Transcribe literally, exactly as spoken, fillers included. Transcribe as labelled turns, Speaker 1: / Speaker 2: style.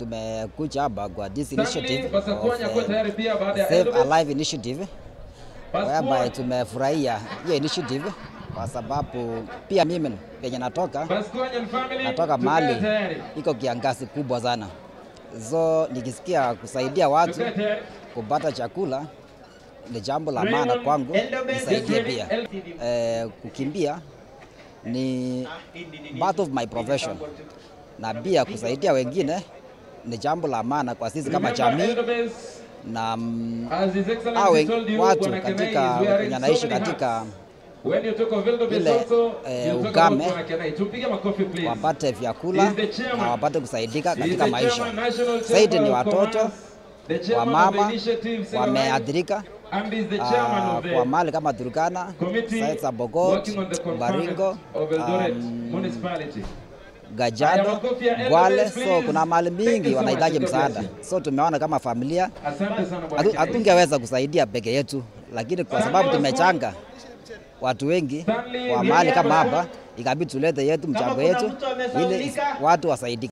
Speaker 1: tumekuja hapa kwa this initiative of, uh, Save a Life initiative, whereby tumefurahia hiyo initiative kwa sababu pia mimi penye natoka natoka mahali iko kiangazi kubwa sana, so nikisikia kusaidia watu kupata chakula ni jambo la maana kwangu, nisaidie pia. Eh, kukimbia ni part of my profession, na pia kusaidia wengine ni jambo la maana kwa sisi kama jamii na awe watu katika wanaishi katika ile eh, ukame wapate vyakula na wapate kusaidika katika maisha. Zaidi ni watoto, wamama wameathirika uh, kwa mali kama Turkana, Saitsa Bogot, Baringo, um, Gajado, Gwale, so kuna mali mingi wanahitaji msaada. So tumeona kama familia hatungeweza kusaidia peke yetu, lakini kwa sababu tumechanga watu wengi wa mahali kama hapa, ikabidi tulete yetu mchango yetu ili watu wasaidike.